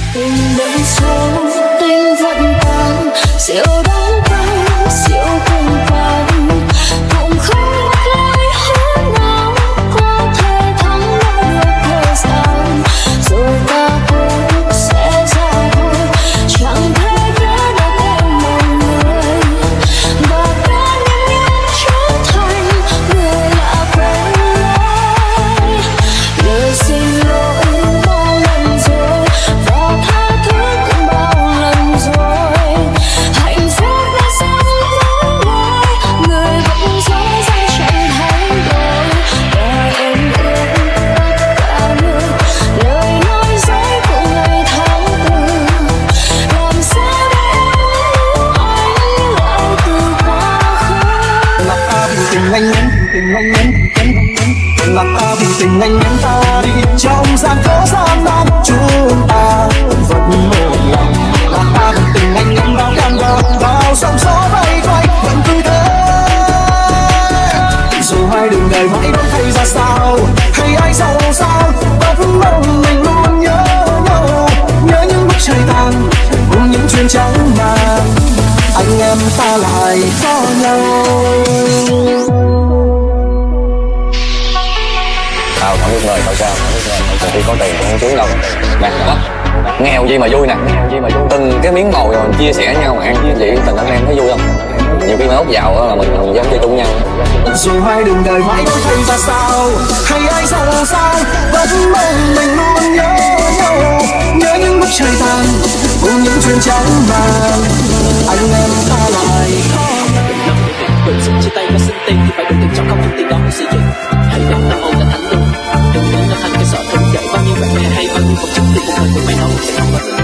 tình đơn số tình vẫn tan rượu đắng cay rượu cùng vang cũng không một lời hứa nào có thể thắng được thời gian rồi ta cũng sẽ ra thôi chẳng thể nhớ được em một người và ta nhanh nhanh trở thành người lạ quen lối lời xin lỗi bao lần rồi và tha thứ cũng bao lần rồi hạnh phúc đã sống với người vẫn dối dàng chẳng thay đổi và em ước tất cả người lời nói dối của ngày tháng từ làm sao để em anh lại từ quá khứ là ta vì tình anh nhẫn là ta vì tình anh nhẫn ta đi trong gian khó gian nan chúng ta vẫn một lòng là ta vì tình anh nhẫn bao can đờ bao sóng gió bay quay vẫn cứ thế dù hai đường đời mãi không thấy ra sao hay ai giàu sao vẫn mong mình luôn nhớ nhau nhớ những bức trời tàn cùng những chuyện chẳng màng anh em ta lại có nhau. Tao không biết lời tao sao khi có tiền không trúng đâu nè nghèo gì mà vui nè từng cái miếng mồi rồi mình chia sẻ nhau mà ăn chứ vậy tình anh em thấy vui không nhiều khi mà ốc giàu là mình giống chơi chung nhau dù hai đường đời mãi không thấy ra sao hay ai giàu sao vẫn mong mình luôn nhớ nhau nhớ những bức trời tàn cùng những chuyện chẳng màng anh em ta lại quên xin chia tay và xin tiền thì phải được tiền trong không những tiền đó sẽ gì hãy đừng tâm hồn là thánh luôn đừng nghĩ là thành cái sợ thùng dậy bao nhiêu bạn bè hay bao nhiêu công chức thì cuộc đời của mày nó sẽ không bao giờ